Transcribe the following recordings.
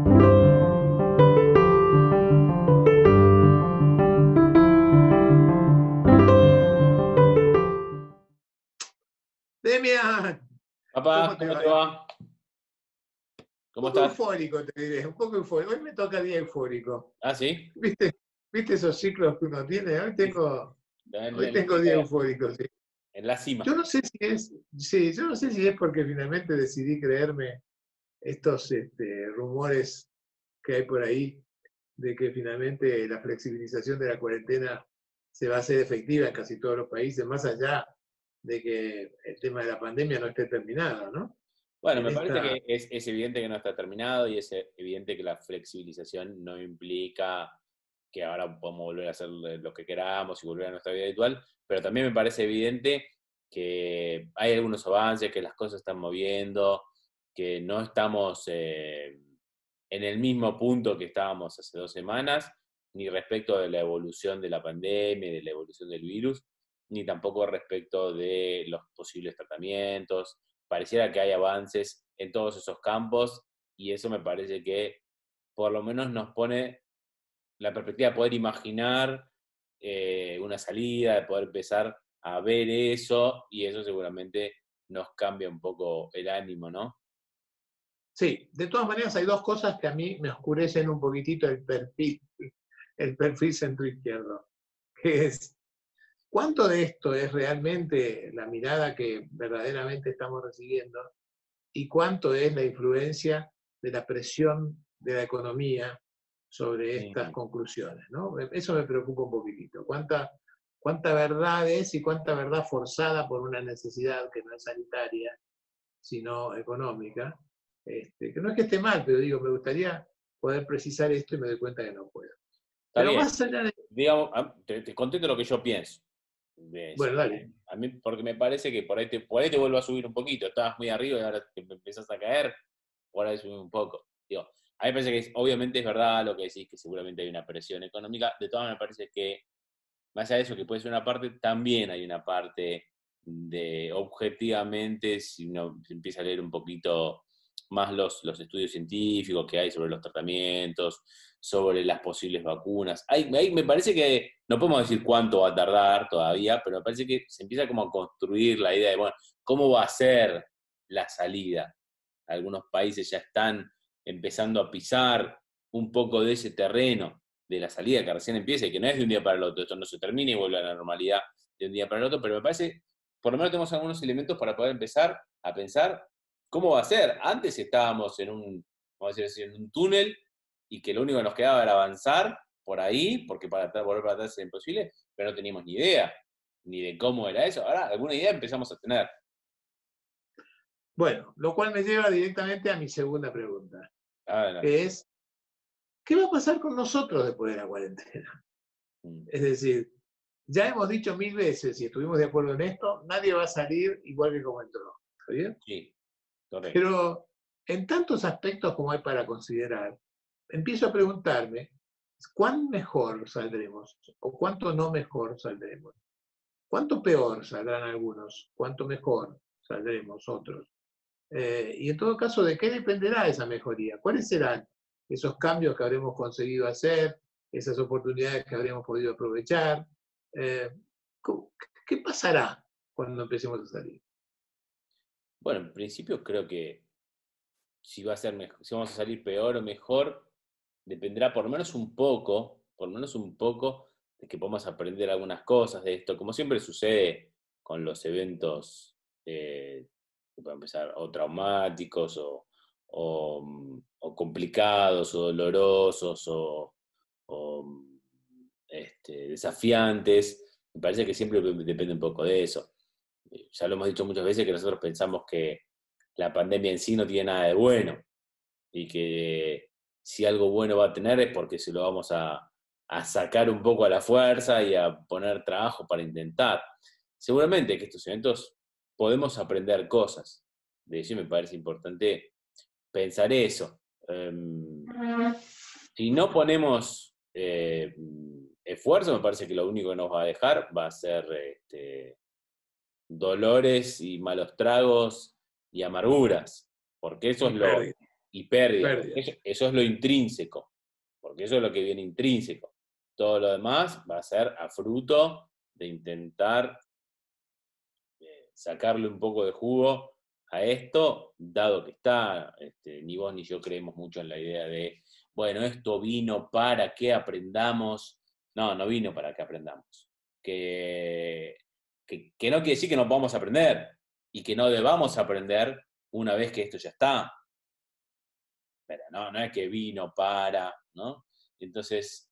Demian, Papá, ¿cómo te ¿cómo va? te va? Un ¿Cómo poco estás? eufórico, te diré, un poco eufórico. Hoy me toca día eufórico. Ah, sí. ¿Viste? ¿Viste esos ciclos que uno tiene? Sí, sí. Hoy tengo día eufórico, sí. En la Yo cima. no sé si es, sí, yo no sé si es porque finalmente decidí creerme estos rumores que hay por ahí de que finalmente la flexibilización de la cuarentena se va a hacer efectiva en casi todos los países, más allá de que el tema de la pandemia no esté terminado, ¿no? Bueno, En me parece esta, que es evidente que no está terminado y es evidente que la flexibilización no implica que ahora podemos volver a hacer lo que queramos y volver a nuestra vida habitual, pero también me parece evidente que hay algunos avances, que las cosas están moviendo, que no estamos en el mismo punto que estábamos hace 2 semanas, ni respecto de la evolución de la pandemia, de la evolución del virus, ni tampoco respecto de los posibles tratamientos. Pareciera que hay avances en todos esos campos y eso me parece que por lo menos nos pone la perspectiva de poder imaginar una salida, de poder empezar a ver eso y eso seguramente nos cambia un poco el ánimo, ¿no? sí, de todas maneras hay dos cosas que a mí me oscurecen un poquitito el perfil centro izquierdo, que es cuánto de esto es realmente la mirada que verdaderamente estamos recibiendo y cuánto es la influencia de la presión de la economía sobre estas Mm. conclusiones, ¿no? Eso me preocupa un poquitito. ¿Cuánta verdad es y cuánta verdad forzada por una necesidad que no es sanitaria, sino económica? Que no es que esté mal, pero digo, me gustaría poder precisar esto y me doy cuenta que no puedo. Está Pero bien. más allá de... Digamos, te contesto lo que yo pienso de eso. Bueno, dale. A mí, porque me parece que por ahí te vuelvo a subir un poquito. Estabas muy arriba y ahora te empezás a caer, por ahí subir un poco. Digo, a mí me parece que obviamente es verdad lo que decís, que seguramente hay una presión económica. De todas maneras, me parece que, más allá de eso, que puede ser una parte, también hay una parte de objetivamente, si uno empieza a leer un poquito más los estudios científicos que hay sobre los tratamientos, sobre las posibles vacunas. Ahí me parece que no podemos decir cuánto va a tardar todavía, pero me parece que se empieza como a construir la idea de, bueno, ¿cómo va a ser la salida? Algunos países ya están empezando a pisar un poco de ese terreno de la salida que recién empieza y que no es de un día para el otro, esto no se termina y vuelve a la normalidad de un día para el otro, pero me parece, por lo menos tenemos algunos elementos para poder empezar a pensar cómo va a ser. Antes estábamos en un, vamos a decir así, en un túnel y que lo único que nos quedaba era avanzar por ahí, porque para volver para atrás era imposible, pero no teníamos ni idea ni de cómo era eso. Ahora, alguna idea empezamos a tener. Bueno, lo cual me lleva directamente a mi segunda pregunta, Adelante. que es, ¿qué va a pasar con nosotros después de la cuarentena? Mm. Es decir, ya hemos dicho 1000 veces y estuvimos de acuerdo en esto, nadie va a salir igual que como entró. ¿Está bien? Sí, correcto. Pero en tantos aspectos como hay para considerar, empiezo a preguntarme, ¿cuán mejor saldremos? ¿O cuánto no mejor saldremos? ¿Cuánto peor saldrán algunos? ¿Cuánto mejor saldremos otros? Y en todo caso, ¿de qué dependerá esa mejoría? ¿Cuáles serán esos cambios que habremos conseguido hacer, esas oportunidades que habremos podido aprovechar? Eh, ¿Qué pasará cuando empecemos a salir? Bueno, en principio creo que si va a ser mejor, si vamos a salir peor o mejor, dependerá por lo menos un poco de que podamos aprender algunas cosas de esto, como siempre sucede con los eventos que pueden empezar o traumáticos o complicados o dolorosos o desafiantes. Me parece que siempre depende un poco de eso. Ya lo hemos dicho muchas veces que nosotros pensamos que la pandemia en sí no tiene nada de bueno y que si algo bueno va a tener es porque se lo vamos a sacar un poco a la fuerza y a poner trabajo para intentar. Seguramente que estos eventos podemos aprender cosas. De eso me parece importante pensar eso. Si no ponemos esfuerzo, me parece que lo único que nos va a dejar va a ser dolores y malos tragos y amarguras, porque eso Y es lo, pérdida. y pérdida. Pérdida. Eso es lo intrínseco, porque eso es lo que viene intrínseco. Todo lo demás va a ser a fruto de intentar sacarle un poco de jugo a esto, dado que está, ni vos ni yo creemos mucho en la idea de, bueno, esto vino para que aprendamos. No, no vino para que aprendamos. Que no quiere decir que no podamos aprender y que no debamos aprender una vez que esto ya está. Pero no es que vino para, ¿no? Entonces,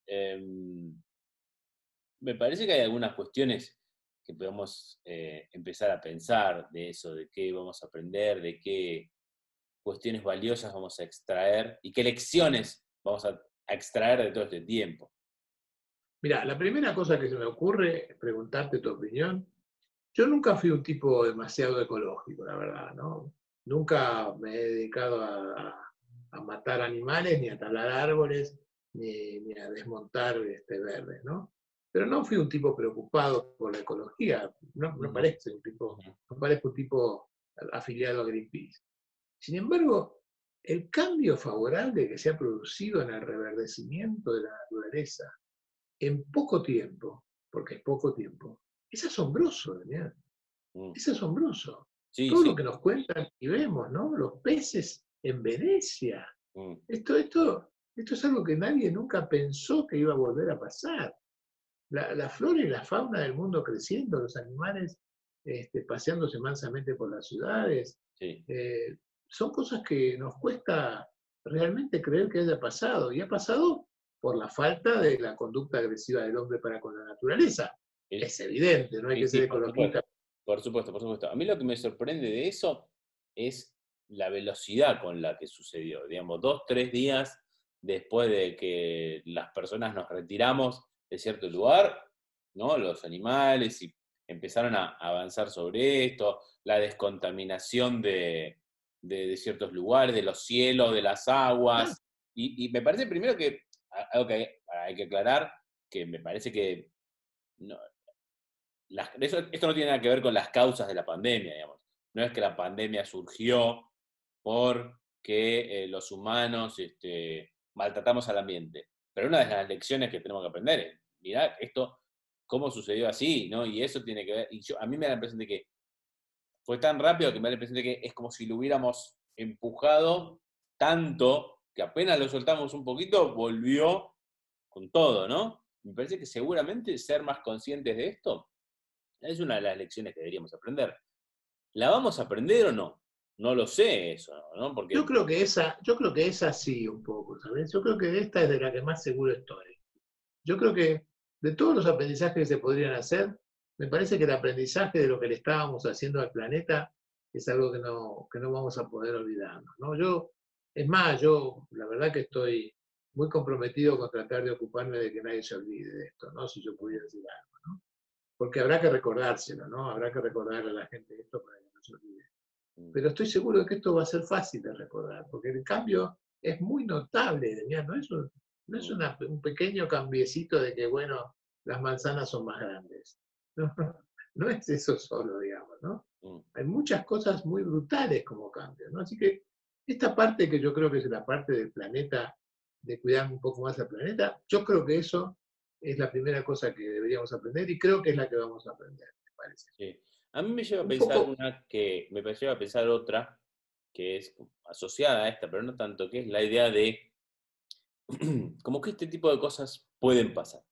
me parece que hay algunas cuestiones que podemos empezar a pensar de eso, de qué vamos a aprender, de qué cuestiones valiosas vamos a extraer y qué lecciones vamos a extraer de todo este tiempo. Mira, la primera cosa que se me ocurre es preguntarte tu opinión. Yo nunca fui un tipo demasiado ecológico, la verdad, ¿no? Nunca me he dedicado a matar animales, ni a talar árboles, ni a desmontar verdes, ¿no? Pero no fui un tipo preocupado por la ecología, no parezco un tipo afiliado a Greenpeace. Sin embargo, el cambio favorable que se ha producido en el reverdecimiento de la naturaleza en poco tiempo, porque es poco tiempo, es asombroso, Daniel. Es asombroso. Sí, Todo sí. lo que nos cuentan y vemos, ¿no? Los peces en Venecia. Esto es algo que nadie nunca pensó que iba a volver a pasar. La flora y la fauna del mundo creciendo, los animales paseándose mansamente por las ciudades, Sí. son cosas que nos cuesta realmente creer que haya pasado. Y ha pasado por la falta de la conducta agresiva del hombre para con la naturaleza. Es evidente, no hay Sí, que sí, ser por supuesto. ecologista. Por supuesto, por supuesto. A mí lo que me sorprende de eso es la velocidad con la que sucedió. Digamos, 2, 3 días después de que las personas nos retiramos de cierto lugar, ¿no? Los animales y empezaron a avanzar sobre esto, la descontaminación de ciertos lugares, de los cielos, de las Ah, aguas. Y me parece primero que, algo que hay que aclarar, que me parece que no, esto no tiene nada que ver con las causas de la pandemia, digamos. No es que la pandemia surgió porque los humanos maltratamos al ambiente. Pero una de las lecciones que tenemos que aprender es, mirá, esto, cómo sucedió así, ¿no? Y eso tiene que ver, y a mí me da la impresión de que fue tan rápido que me da la impresión de que es como si lo hubiéramos empujado tanto que apenas lo soltamos un poquito, volvió con todo, ¿no? Me parece que seguramente ser más conscientes de esto es una de las lecciones que deberíamos aprender. ¿La vamos a aprender o no? No lo sé eso, ¿no? yo Porque, creo que esa sí un poco, ¿sabes? Yo creo que esta es de la que más seguro estoy. Yo creo que de todos los aprendizajes que se podrían hacer, me parece que el aprendizaje de lo que le estábamos haciendo al planeta es algo que no vamos a poder olvidarnos, ¿no? Es más, yo la verdad que estoy muy comprometido con tratar de ocuparme de que nadie se olvide de esto, ¿no? Si yo pudiera decir algo, ¿no? Porque habrá que recordárselo, ¿no? Habrá que recordarle a la gente esto para que no se olvide. Pero estoy seguro de que esto va a ser fácil de recordar, porque el cambio es muy notable, Demian, no es un pequeño cambiecito de que, bueno, las manzanas son más grandes. No, no es eso solo, digamos, ¿no? Hay muchas cosas muy brutales como cambios, ¿no? Así que esta parte que yo creo que es la parte del planeta, de cuidar un poco más al planeta, yo creo que eso es la primera cosa que deberíamos aprender y creo que es la que vamos a aprender, me parece. sí. A mí me lleva a Un pensar poco, me lleva a pensar otra, que es asociada a esta, pero no tanto, que es la idea de como que este tipo de cosas pueden pasar.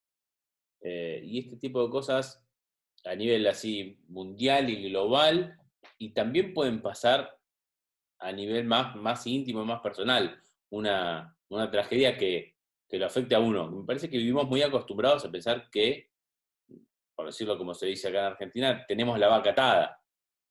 Y este tipo de cosas a nivel así mundial y global, y también pueden pasar a nivel más íntimo, más personal, una tragedia que lo afecte a uno. Me parece que vivimos muy acostumbrados a pensar que, por decirlo como se dice acá en Argentina, tenemos la vaca atada.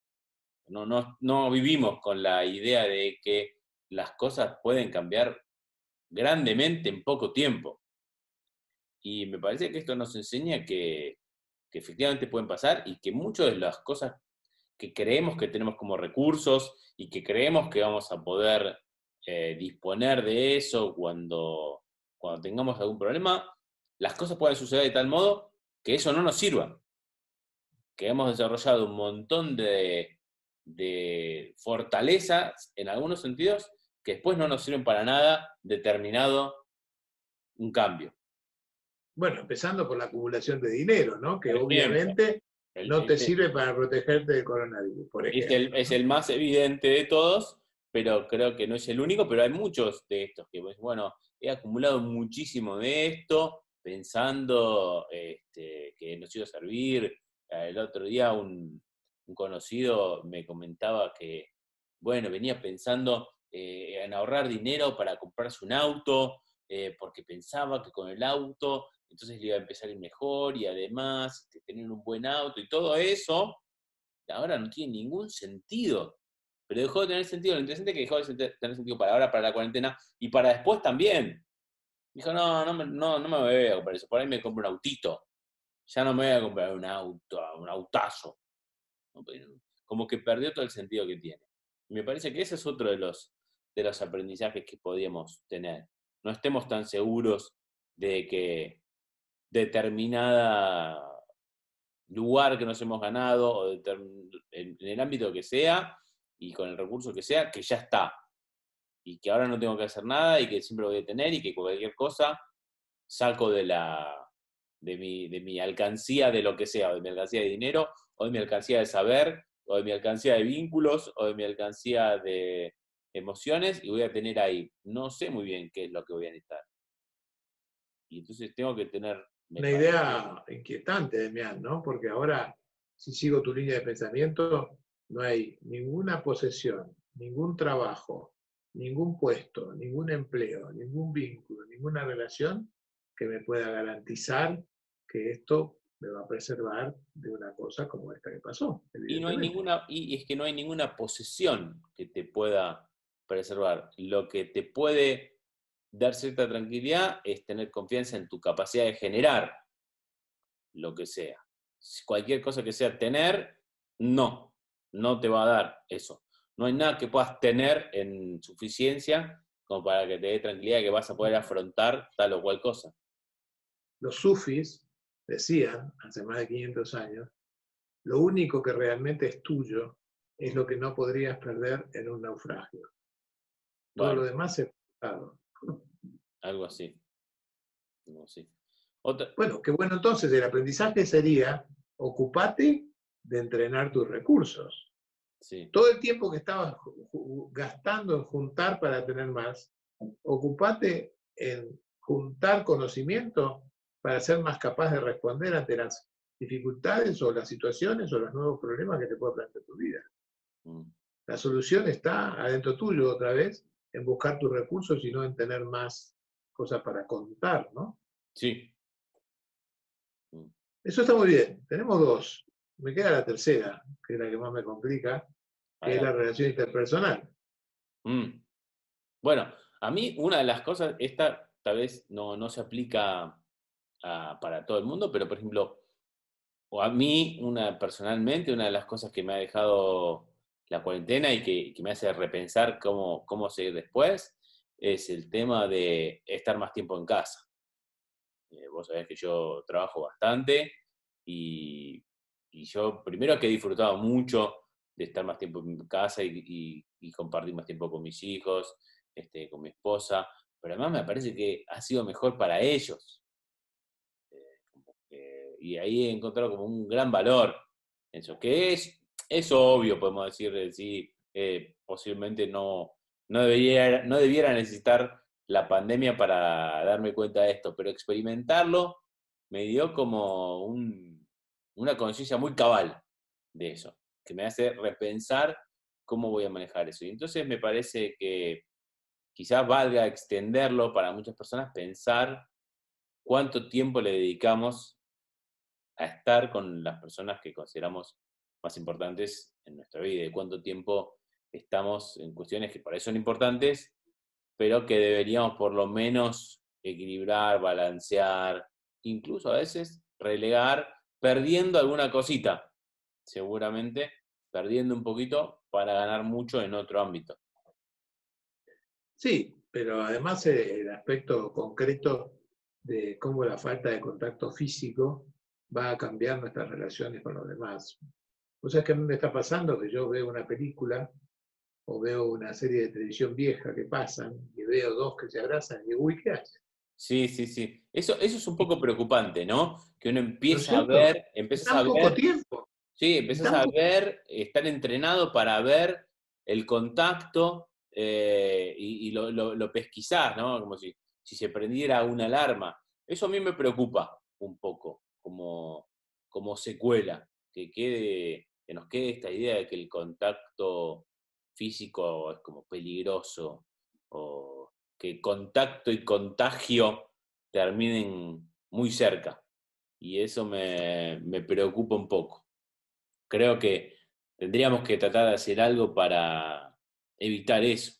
No vivimos con la idea de que las cosas pueden cambiar grandemente en poco tiempo. Y me parece que esto nos enseña que efectivamente pueden pasar y que muchas de las cosas que creemos que tenemos como recursos y que creemos que vamos a poder disponer de eso cuando tengamos algún problema, las cosas pueden suceder de tal modo que eso no nos sirva. Que hemos desarrollado un montón de fortalezas en algunos sentidos que después no nos sirven para nada determinado un cambio. Bueno, empezando por la acumulación de dinero, ¿no? Que Por ejemplo, obviamente no te este sirve para protegerte del coronavirus, por ejemplo. es el más evidente de todos, pero creo que no es el único, pero hay muchos de estos que, bueno, he acumulado muchísimo de esto, pensando que nos iba a servir. El otro día un conocido me comentaba que, bueno, venía pensando en ahorrar dinero para comprarse un auto, porque pensaba que con el auto entonces le iba a empezar a ir mejor y además tener un buen auto y todo eso, ahora no tiene ningún sentido. Pero dejó de tener sentido. Lo interesante es que dejó de tener sentido para ahora, para la cuarentena y para después también. Dijo, no me voy a comprar eso. Por ahí me compro un autito. Ya no me voy a comprar un auto, un autazo. Como que perdió todo el sentido que tiene. Y me parece que ese es otro de los aprendizajes que podíamos tener. No estemos tan seguros de que determinada lugar que nos hemos ganado, o en el ámbito que sea, y con el recurso que sea, que ya está. Y que ahora no tengo que hacer nada, y que siempre lo voy a tener, y que cualquier cosa saco de mi alcancía de lo que sea, o de mi alcancía de dinero, o de mi alcancía de saber, o de mi alcancía de vínculos, o de mi alcancía de emociones, y voy a tener ahí. No sé muy bien qué es lo que voy a necesitar. Y entonces tengo que tener... Una idea inquietante, Demián, ¿no? Porque ahora, si sigo tu línea de pensamiento, no hay ninguna posesión, ningún trabajo, ningún puesto, ningún empleo, ningún vínculo, ninguna relación que me pueda garantizar que esto me va a preservar de una cosa como esta que pasó, Y no hay evidentemente. ninguna, y es que no hay ninguna posesión que te pueda preservar. Lo que te puede dar cierta tranquilidad es tener confianza en tu capacidad de generar lo que sea. Cualquier cosa que sea tener, no te va a dar eso. No hay nada que puedas tener en suficiencia como para que te dé tranquilidad que vas a poder afrontar tal o cual cosa. Los sufis decían, hace más de 500 años, lo único que realmente es tuyo es lo que no podrías perder en un naufragio. Todo lo Bueno, demás es prestado. algo así. Algo así. Otra, Bueno, qué bueno entonces, el aprendizaje sería, ocupate de entrenar tus recursos. sí. Todo el tiempo que estabas gastando en juntar para tener más, ocupate en juntar conocimiento para ser más capaz de responder ante las dificultades o las situaciones o los nuevos problemas que te pueda plantear tu vida. Mm, La solución está adentro tuyo otra vez, en buscar tus recursos y no en tener más cosas para contar, ¿no? sí. Mm, Eso está muy bien. Tenemos dos. Me queda la tercera, que es la que más me complica, que es la adelante. relación interpersonal. Mm. Bueno, a mí una de las cosas, esta tal vez no se aplica para todo el mundo, pero por ejemplo, o a mí personalmente, una de las cosas que me ha dejado la cuarentena y que me hace repensar cómo seguir después, es el tema de estar más tiempo en casa. Vos sabés que yo trabajo bastante y, y yo primero que he disfrutado mucho de estar más tiempo en casa y compartir más tiempo con mis hijos, con mi esposa, pero además me parece que ha sido mejor para ellos. Y ahí he encontrado como un gran valor en eso, que es obvio, podemos decir, sí, posiblemente no debiera necesitar la pandemia para darme cuenta de esto, pero experimentarlo me dio como una conciencia muy cabal de eso, que me hace repensar cómo voy a manejar eso. Y entonces me parece que quizás valga extenderlo para muchas personas, pensar cuánto tiempo le dedicamos a estar con las personas que consideramos más importantes en nuestra vida y cuánto tiempo estamos en cuestiones que para eso son importantes, pero que deberíamos por lo menos equilibrar, balancear, incluso a veces relegar, perdiendo alguna cosita, seguramente perdiendo un poquito para ganar mucho en otro ámbito. Sí, pero además el aspecto concreto de cómo la falta de contacto físico va a cambiar nuestras relaciones con los demás. O sea, que a mí me está pasando que yo veo una película o veo una serie de televisión vieja que pasan, y veo dos que se abrazan, y digo, uy, ¿qué hace? Sí, sí, sí. Eso es un poco preocupante, ¿no? Que uno ¿No es cierto? Y empiezas a tan poco ver, tiempo, sí, y empiezas tan a poco. ver, estar entrenado para ver el contacto y lo pesquisás, ¿no? Como si se prendiera una alarma. Eso a mí me preocupa un poco, como secuela, que nos quede esta idea de que el contacto físico es como peligroso, o que contacto y contagio terminen muy cerca. Y eso me preocupa un poco. Creo que tendríamos que tratar de hacer algo para evitar eso.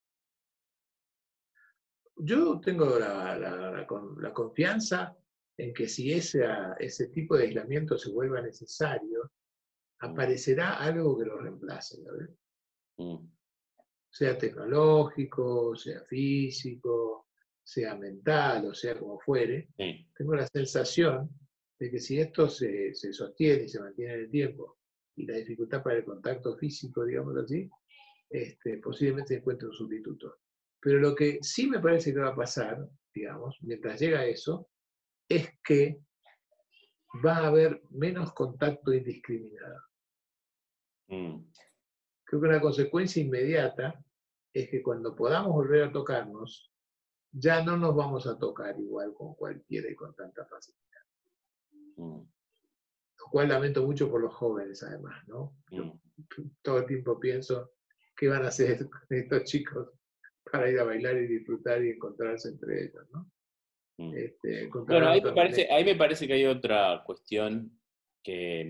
Yo tengo la confianza en que si ese tipo de aislamiento se vuelva necesario, Mm, aparecerá algo que lo reemplace, ¿no? mm, Sea tecnológico, sea físico, sea mental, o sea como fuere. sí, Tengo la sensación de que si esto se sostiene y se mantiene en el tiempo, y la dificultad para el contacto físico, digamos así, posiblemente se encuentre un sustituto. Pero lo que sí me parece que va a pasar, digamos, mientras llega eso, es que va a haber menos contacto indiscriminado. mm, Creo que una consecuencia inmediata es que cuando podamos volver a tocarnos, ya no nos vamos a tocar igual con cualquiera y con tanta facilidad. mm, Lo cual lamento mucho por los jóvenes, además, ¿no? Yo mm. todo el tiempo pienso qué van a hacer estos chicos para ir a bailar y disfrutar y encontrarse entre ellos, ¿no? Mm. Bueno, Encontrarán otra manera. ahí me parece que hay otra cuestión que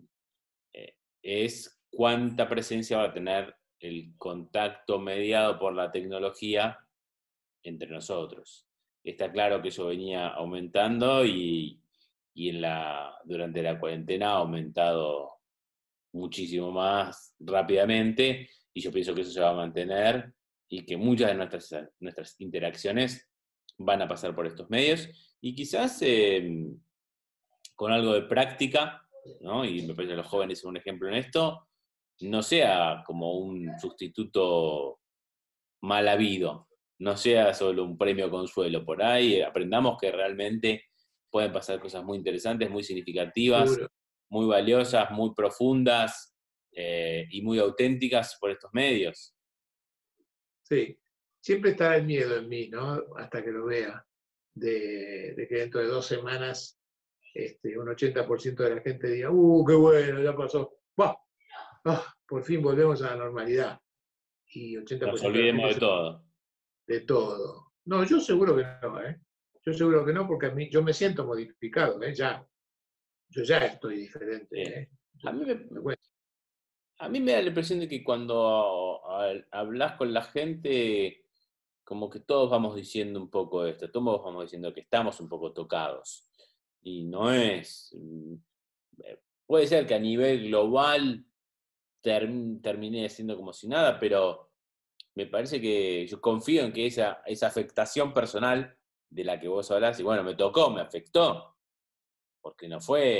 es cuánta presencia va a tener el contacto mediado por la tecnología entre nosotros. Está claro que eso venía aumentando y durante la cuarentena ha aumentado muchísimo más rápidamente y yo pienso que eso se va a mantener y que muchas de nuestras interacciones van a pasar por estos medios y quizás con algo de práctica, ¿no? Y me parece que los jóvenes son un ejemplo en esto, no sea como un sustituto mal habido, no sea solo un premio consuelo. Por ahí aprendamos que realmente pueden pasar cosas muy interesantes, muy significativas, Seguro. muy valiosas, muy profundas y muy auténticas por estos medios. Sí. Siempre estará el miedo en mí, ¿no? Hasta que lo vea, de que dentro de 2 semanas un 80% de la gente diga, qué bueno, ya pasó. ¡Bah! Por fin volvemos a la normalidad. Y Nos 80% de la olvidemos gente de todo. de todo. No, yo seguro que no, ¿eh? Yo seguro que no, porque a mí, yo me siento modificado, ¿eh? Ya. Yo ya estoy diferente, ¿eh? A Yo mí me cuento. a mí me da la impresión de que cuando hablas con la gente, como que todos vamos diciendo un poco esto, todos vamos diciendo que estamos un poco tocados. Y no es... puede ser que a nivel global termine siendo como si nada, pero me parece que yo confío en que esa afectación personal de la que vos hablás, y bueno, me tocó, me afectó, porque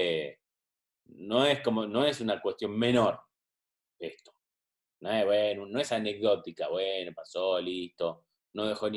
no es una cuestión menor esto. No es, bueno, no es anecdótica, bueno, pasó, listo, no dejó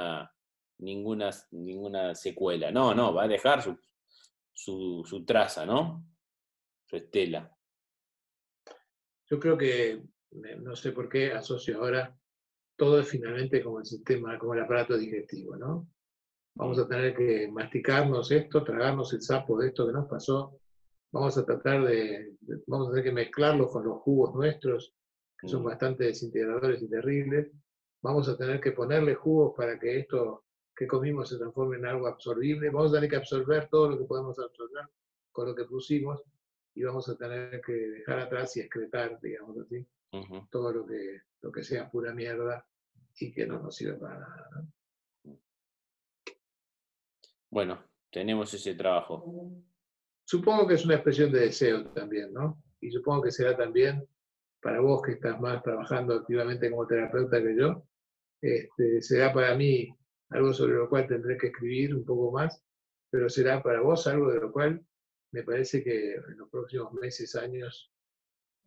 ninguna secuela. No, no, va a dejar su traza, ¿no? Su estela. Yo creo que, no sé por qué asocio ahora, todo es finalmente como el sistema, como el aparato digestivo, ¿no? Vamos Mm, a tener que masticarnos esto, tragarnos el sapo de esto que nos pasó. Vamos a tratar vamos a tener que mezclarlo con los jugos nuestros, que son mm, bastante desintegradores y terribles. Vamos a tener que ponerle jugos para que esto que comimos se transforme en algo absorbible. Vamos a tener que absorber todo lo que podemos absorber con lo que pusimos y vamos a tener que dejar atrás y excretar, digamos así, ujú. todo lo que sea pura mierda y que no nos sirve para nada, ¿no? Bueno, tenemos ese trabajo. Supongo que es una expresión de deseo también, ¿no? Y supongo que será también para vos que estás más trabajando activamente como terapeuta que yo, será para mí algo sobre lo cual tendré que escribir un poco más, pero será para vos algo de lo cual me parece que en los próximos meses, años,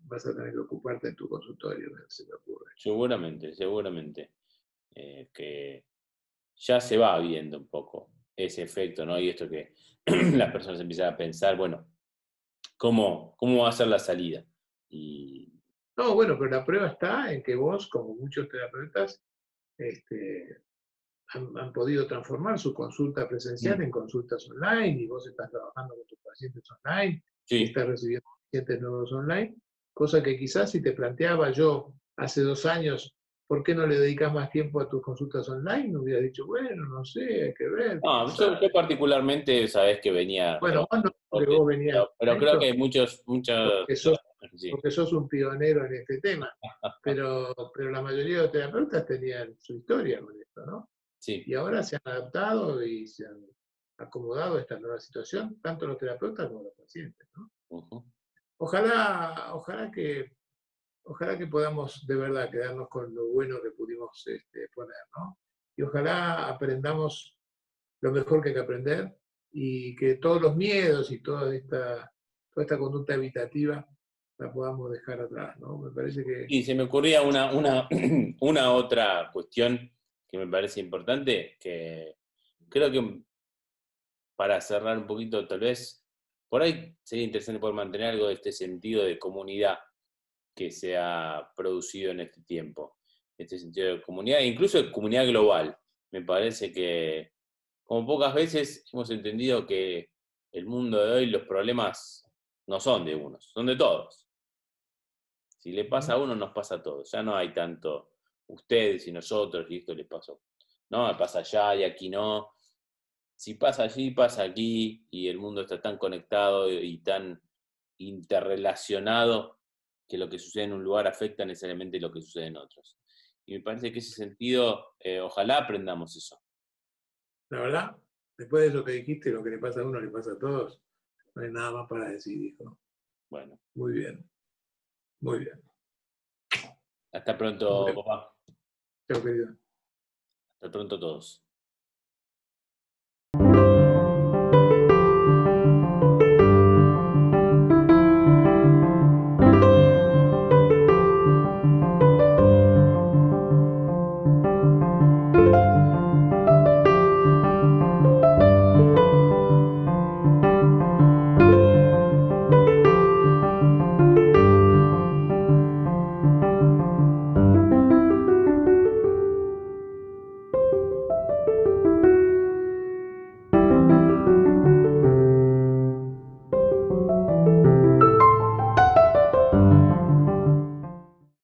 vas a tener que ocuparte en tu consultorio, se me ocurre. Seguramente, seguramente. Que ya se va viendo un poco ese efecto, ¿no? Y esto que las personas empiezan a pensar, bueno, ¿cómo va a ser la salida? Y No, bueno, pero la prueba está en que vos, como muchos terapeutas, este, han podido transformar su consulta presencial mm, en consultas online y vos estás trabajando con tus pacientes online y sí, estás recibiendo pacientes nuevos online, cosa que quizás si te planteaba yo hace 2 años, ¿por qué no le dedicas más tiempo a tus consultas online? Me hubieras dicho, bueno, no sé, hay que ver, quién no, yo sabe. particularmente, sabés que venía Bueno, vos no, trabajando, porque vos venías pero con creo que esto, hay muchos, porque sos, sí, porque sos un pionero en este tema, pero la mayoría de los terapeutas tenían su historia con esto, ¿no? sí, Y ahora se han adaptado y se han acomodado a esta nueva situación, tanto los terapeutas como los pacientes, ¿no? ujú. Ojalá, ojalá que podamos de verdad quedarnos con lo bueno que pudimos poner, ¿no? Y ojalá aprendamos lo mejor que hay que aprender y que todos los miedos y toda esta conducta evitativa la podamos dejar atrás, ¿no? Me parece que, Y se me ocurría una otra cuestión que me parece importante, que creo que para cerrar un poquito, tal vez, por ahí sería interesante poder mantener algo de este sentido de comunidad que se ha producido en este tiempo. Este sentido de comunidad, e incluso de comunidad global. Me parece que, como pocas veces, hemos entendido que el mundo de hoy, los problemas no son de unos, son de todos. Si le pasa a uno, nos pasa a todos. Ya no hay tanto ustedes y nosotros, y esto les pasó. No, me pasa allá y aquí no. Si pasa allí, pasa aquí, y el mundo está tan conectado y tan interrelacionado que lo que sucede en un lugar afecta necesariamente lo que sucede en otros. Y me parece que ese sentido, ojalá aprendamos eso. la verdad, después de eso que dijiste, lo que le pasa a uno le pasa a todos, no hay nada más para decir, hijo. Bueno, Muy bien, muy bien. hasta pronto, Bueno, papá. chao, querido. Hasta pronto todos.